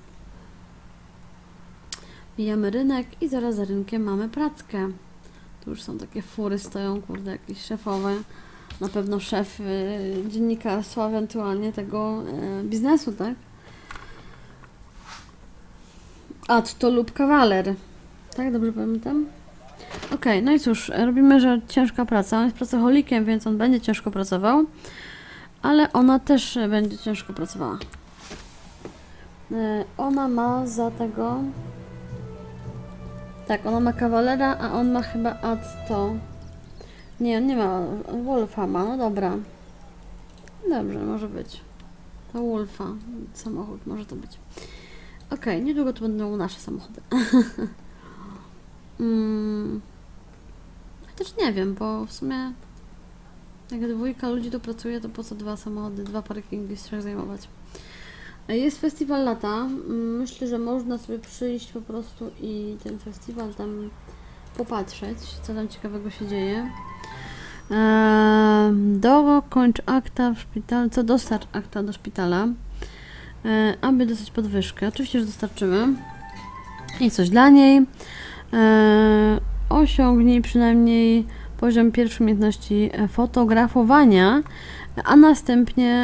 Mijamy rynek i zaraz za rynkiem mamy prackę. Tu już są takie fury, stoją, kurde, jakieś szefowe. Na pewno szef dziennikarstwa, ewentualnie tego biznesu, tak? Atto lub kawaler. Tak, dobrze pamiętam? Okej, no i cóż, robimy, że ciężka praca. On jest pracocholikiem, więc on będzie ciężko pracował. Ale ona też będzie ciężko pracowała. Ona ma za tego... Tak, ona ma kawalera, a on ma chyba Atto. Nie, on nie ma. Wolfa ma, no dobra. Dobrze, może być. To Wolfa. Samochód, może to być. Okej, niedługo to będą nasze samochody. Chociaż nie wiem, bo w sumie jak 2 ludzi tu pracuje, to po co 2 samochody, 2 parkingi z 3 zajmować? Jest festiwal lata. Myślę, że można sobie przyjść po prostu i ten festiwal tam popatrzeć, co tam ciekawego się dzieje. Dokończ akta w szpitalu, co dostarcz akta do szpitala, aby dostać podwyżkę. Oczywiście, że dostarczymy. I coś dla niej. Osiągnij przynajmniej poziom pierwszej umiejętności fotografowania, a następnie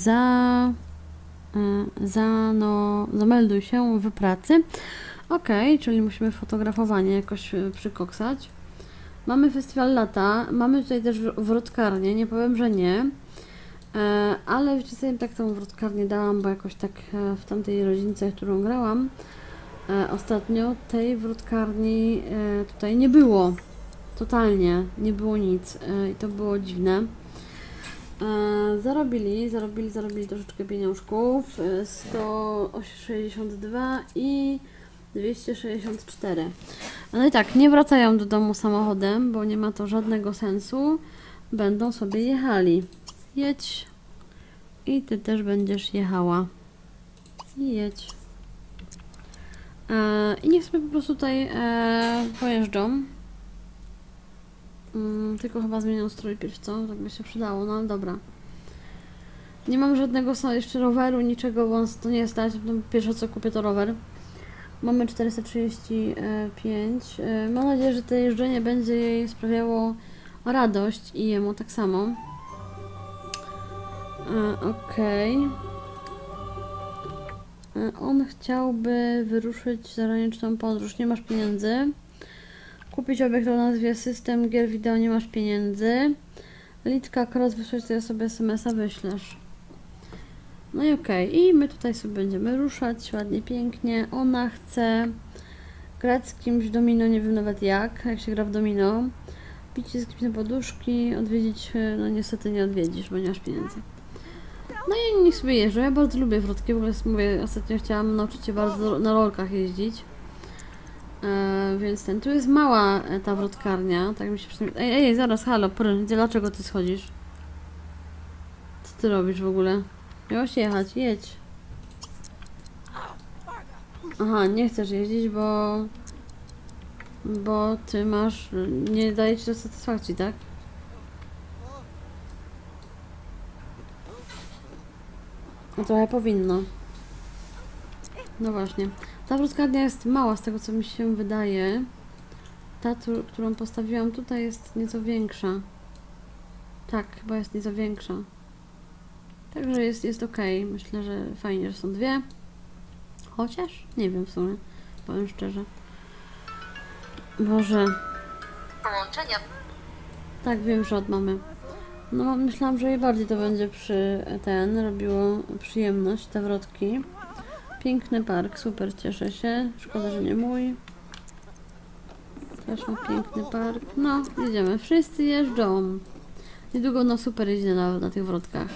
zamelduj się w pracy. Ok, czyli musimy fotografowanie jakoś przykoksać. Mamy festiwal lata, mamy tutaj też wrotkarnię, nie powiem, że nie, ale wiecie co, tak tą wrotkarnię dałam, bo jakoś tak w tamtej rodzince, którą grałam ostatnio, tej wrotkarni tutaj nie było, totalnie nie było nic i to było dziwne. Zarobili troszeczkę pieniążków, 162 i 264. No i tak, nie wracają do domu samochodem, bo nie ma to żadnego sensu. Będą sobie jechali. Jedź. I ty też będziesz jechała. I jedź. I niech sobie po prostu tutaj pojeżdżą. Tylko chyba zmienią strój pierw, co? Tak by się przydało, no ale dobra. Nie mam żadnego jeszcze roweru, niczego, bo to nie stać. Pierwsze co kupię to rower. Mamy 435. Mam nadzieję, że to jeżdżenie będzie jej sprawiało radość i jemu tak samo. Okej. On chciałby wyruszyć za zagraniczną podróż. Nie masz pieniędzy. Kupić obiekt o nazwie System Gier Wideo. Nie masz pieniędzy. Litka Cross, wysłać sobie SMS-a, wyślesz. No i okej. I my tutaj sobie będziemy ruszać. Ładnie, pięknie. Ona chce grać z kimś w domino. Nie wiem nawet jak się gra w domino. Pić się z kimś na poduszki. Odwiedzić, no niestety nie odwiedzisz, bo nie masz pieniędzy. No i niech sobie jeżdżą. Ja bardzo lubię wrotki. W ogóle mówię, ostatnio chciałam nauczyć się bardzo na rolkach jeździć. Więc tu jest mała ta wrotkarnia, tak mi się przynajmniej... Ej, zaraz, halo, dlaczego ty schodzisz? Co ty robisz w ogóle? Miałaś jechać, jedź. Aha, nie chcesz jeździć, bo ty masz... nie daje ci to satysfakcji, tak? No trochę powinno. No właśnie. Ta wrotkarnia jest mała z tego, co mi się wydaje. Ta, którą postawiłam tutaj, jest nieco większa. Tak, chyba jest nieco większa. Także jest ok. Myślę, że fajnie, że są dwie. Chociaż nie wiem w sumie. Powiem szczerze. Boże. Połączenia. Tak, wiem, że od mamy. No, myślałam, że jej bardziej to będzie robiło przyjemność, te wrotki. Piękny park, super, cieszę się. Szkoda, że nie mój. Też ma piękny park. No, jedziemy. Wszyscy jeżdżą. Niedługo no super jeździ na tych wrotkach.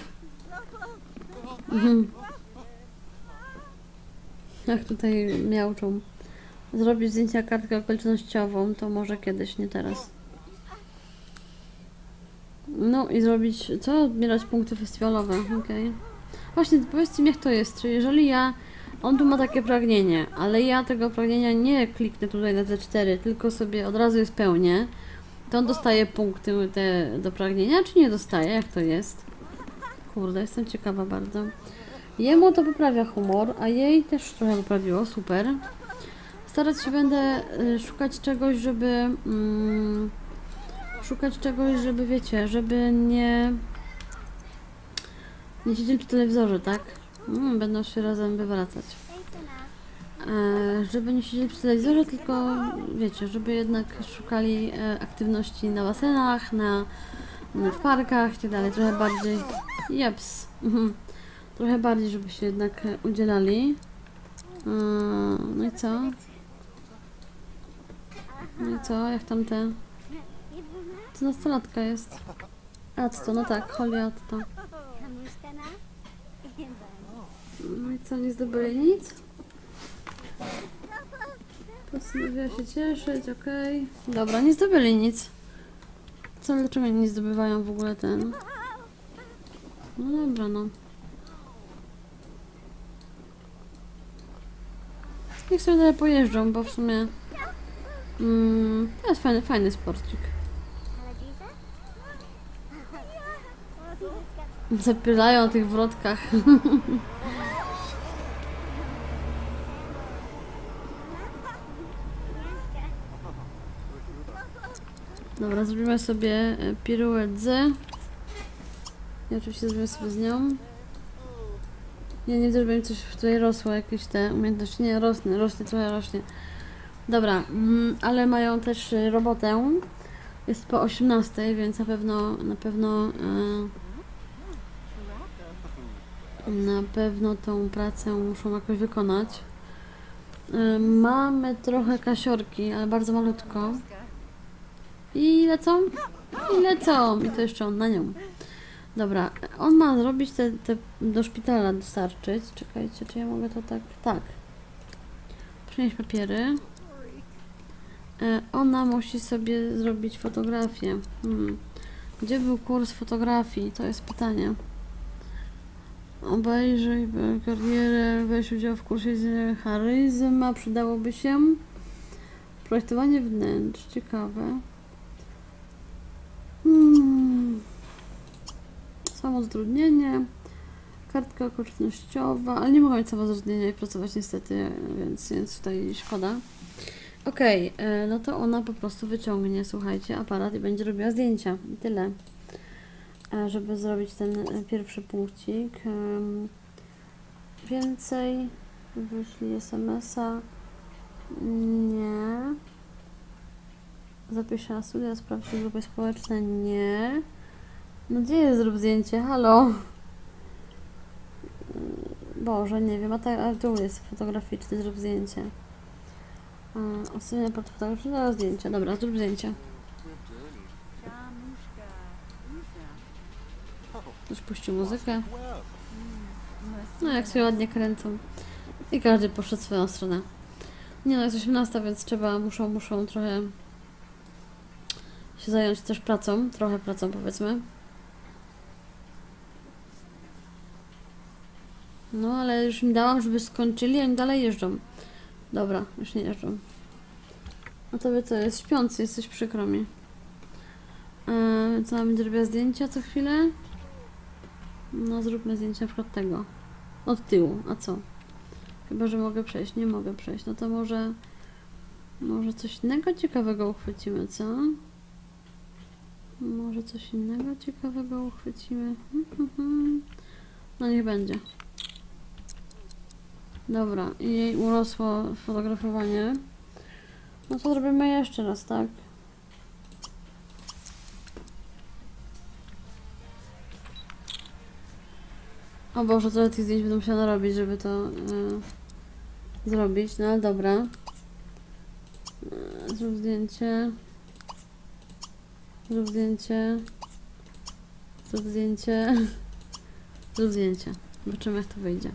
Jak tutaj miałczą. Zrobić zdjęcia kartkę okolicznościową, to może kiedyś, nie teraz. No i zrobić, co? Odbierać punkty festiwalowe, okej. Właśnie, powiedzcie mi jak to jest, czy jeżeli on tu ma takie pragnienie, ale ja tego pragnienia nie kliknę tutaj na te 4, tylko sobie od razu je spełnię, to on dostaje punkty do pragnienia, czy nie dostaje? Jak to jest? Kurde, jestem ciekawa bardzo. Jemu to poprawia humor, a jej też trochę poprawiło, super. Starać się będę szukać czegoś, żeby wiecie, żeby nie siedzieli przy telewizorze, tak? Będą się razem wywracać. Żeby nie siedzieli przy telewizorze, tylko wiecie, żeby jednak szukali aktywności na basenach, w parkach i tak dalej. Trochę bardziej. Jeps. Trochę bardziej, żeby się jednak udzielali. No i co? No i co? Jak tam te... To nastolatka jest. Atto, no tak, Holly Atto. No i co, nie zdobyli nic? Postanowiła się cieszyć, okej. Dobra, nie zdobyli nic. Co, dlaczego nie zdobywają w ogóle ten? No dobra, no. Niech sobie dalej pojeżdżą, bo w sumie... to jest fajny sporcik. Zapylają o tych wrotkach. Dobra, zrobimy sobie piruet z. I oczywiście zrobimy sobie z nią. Nie widzę, żeby mi coś tutaj rosło, jakieś te umiejętności. Nie, trochę rośnie. Dobra, ale mają też robotę. Jest po 18, więc na pewno tą pracę muszą jakoś wykonać. Mamy trochę kasiorki, ale bardzo malutko. I lecą? I lecą! I to jeszcze on na nią. Dobra, on ma zrobić te do szpitala dostarczyć. Czekajcie, czy ja mogę to tak? Tak. Przynieść papiery. Ona musi sobie zrobić fotografię. Gdzie był kurs fotografii? To jest pytanie. Obejrzyj karierę, weź udział w kursie charyzma, przydałoby się. Projektowanie wnętrz, ciekawe. Samozatrudnienie, kartka okolicznościowa, ale nie mogę mieć samozatrudnienia i pracować niestety, więc tutaj szkoda. Okej, no to ona po prostu wyciągnie, słuchajcie, aparat i będzie robiła zdjęcia. I tyle. Żeby zrobić ten pierwszy punkcik. Więcej. Wyślij SMS-a. Nie. Zapisz się na studia, sprawdź grupy społeczne. Nie. No gdzie jest zrób zdjęcie? Halo? Boże, nie wiem, a tu jest fotograficzny, zrób zdjęcie. Ustawienia portu fotograficznego, zdjęcia. Dobra, zrób zdjęcie. Już puścił muzykę. No jak sobie ładnie kręcą. I każdy poszedł w swoją stronę. Nie no, jest 18, więc muszą trochę się zająć też pracą, trochę pracą powiedzmy. No, ale już im dałam, żeby skończyli, a oni dalej jeżdżą. Dobra, już nie jeżdżą. A tobie co, jest śpiący, jesteś przykro mi. Co mamy, robiła zdjęcia co chwilę? No, zróbmy zdjęcie na przykład tego. Od tyłu, a co? Chyba, że mogę przejść, nie mogę przejść. No to może coś innego ciekawego uchwycimy, co? Może coś innego ciekawego uchwycimy. No niech będzie. Dobra, i jej urosło fotografowanie. No to zrobimy jeszcze raz, tak? O Boże, trochę tych zdjęć będę musiała narobić, żeby to zrobić, no ale dobra. Zrób zdjęcie. Zrób zdjęcie. Zrób zdjęcie. Zrób zdjęcie. Zobaczymy, jak to wyjdzie.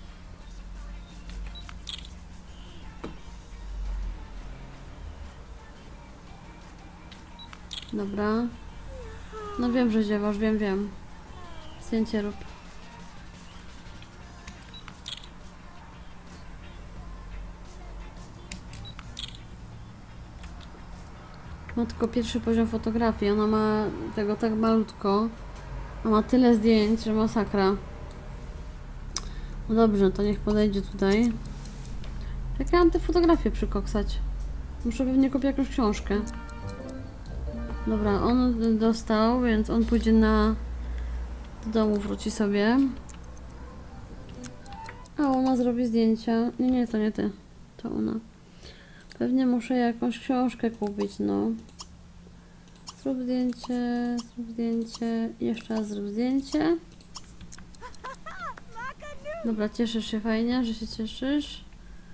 Dobra. No wiem, że ziewasz, wiem. Zdjęcie rób. Ma tylko pierwszy poziom fotografii, ona ma tego tak malutko, a ma tyle zdjęć, że masakra. No dobrze, to niech podejdzie tutaj. Jak ja mam te fotografie przykoksać? Muszę pewnie kupić jakąś książkę. Dobra, on dostał, więc on pójdzie do domu, wróci sobie. A ona zrobi zdjęcia. Nie, to nie ty. To ona. Pewnie muszę jakąś książkę kupić, no. Zrób zdjęcie, jeszcze raz zrób zdjęcie. Dobra, cieszysz się fajnie, że się cieszysz.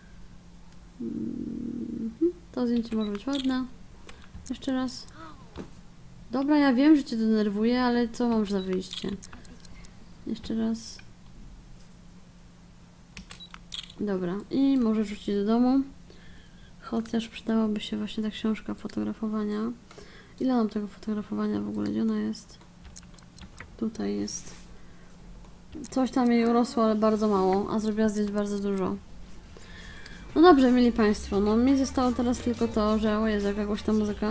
To zdjęcie może być ładne. Jeszcze raz. Dobra, ja wiem, że cię denerwuje, ale co mam za wyjście? Jeszcze raz. Dobra, i może wrócić do domu. Chociaż przydałaby się właśnie ta książka fotografowania. Ile mam tego fotografowania w ogóle? Gdzie ona jest? Tutaj jest. Coś tam jej urosło, ale bardzo mało, a zrobiła zdjęć bardzo dużo. No dobrze, mieli Państwo, no mi zostało teraz tylko to, że... O Jezu, jaka głośna muzyka.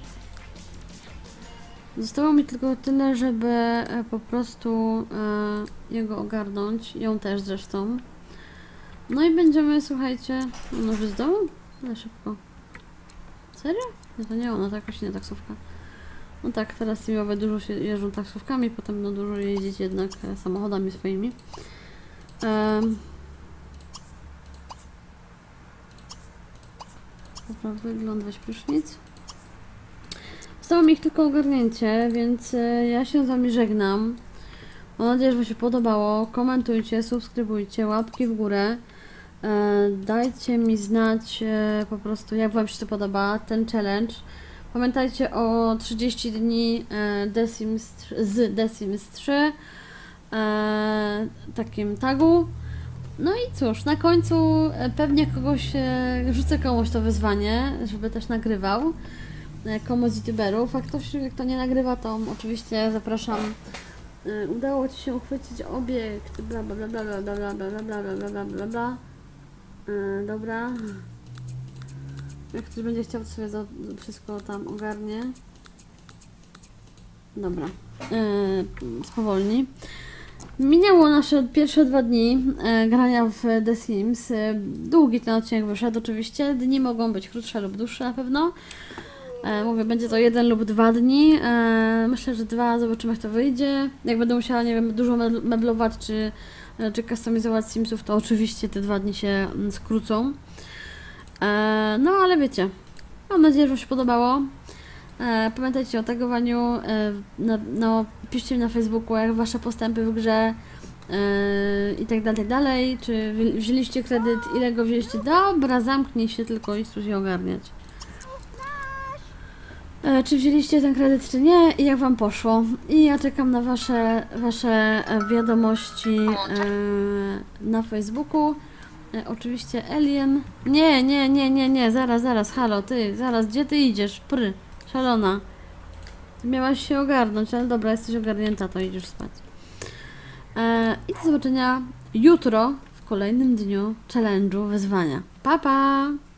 Zostało mi tylko tyle, żeby po prostu jego ogarnąć, ją też zresztą. No i będziemy, słuchajcie... Ona już z domu? Ale szybko. Serio? No to nie ona, to jakaś inna taksówka. No tak, teraz Simowe dużo się jeżdżą taksówkami, potem będą dużo jeździć jednak samochodami swoimi. Dobra, wygląd, weź prysznic. Zostało mi ich tylko ogarnięcie, więc ja się z Wami żegnam. Mam nadzieję, że Wam się podobało. Komentujcie, subskrybujcie, łapki w górę. Dajcie mi znać po prostu, jak Wam się to podoba, ten challenge. Pamiętajcie o 30 dni z The Sims 3 takim tagu. No i cóż, na końcu pewnie rzucę komuś to wyzwanie, żeby też nagrywał. Komuś z youtuberów, a ktoś, jak to nie nagrywa, to oczywiście zapraszam. Udało Ci się uchwycić obiekt, bla bla bla bla bla bla bla bla bla bla bla bla. Dobra. Jak ktoś będzie chciał, to sobie wszystko tam ogarnie. Dobra. Spowolni. Minęło nasze pierwsze 2 dni grania w The Sims. Długi ten odcinek wyszedł oczywiście. Dni mogą być krótsze lub dłuższe na pewno. Mówię, będzie to 1 lub 2 dni. Myślę, że 2, zobaczymy jak to wyjdzie. Jak będę musiała, nie wiem, dużo meblować czy customizować Simsów, to oczywiście te 2 dni się skrócą. No ale wiecie, mam nadzieję, że Wam się podobało. Pamiętajcie o tagowaniu, no, piszcie mi na Facebooku, jak Wasze postępy w grze i tak dalej, czy wzięliście kredyt, ile go wzięliście. Dobra, zamknij się tylko i spróbuj się ogarniać. Czy wzięliście ten kredyt, czy nie i jak Wam poszło. I ja czekam na Wasze wiadomości na Facebooku. Oczywiście Alien. Nie, zaraz, halo, ty, zaraz, gdzie ty idziesz? Szalona. Ty miałaś się ogarnąć, ale dobra, jesteś ogarnięta, to idziesz spać. I do zobaczenia jutro w kolejnym dniu challenge'u wyzwania. Pa, pa!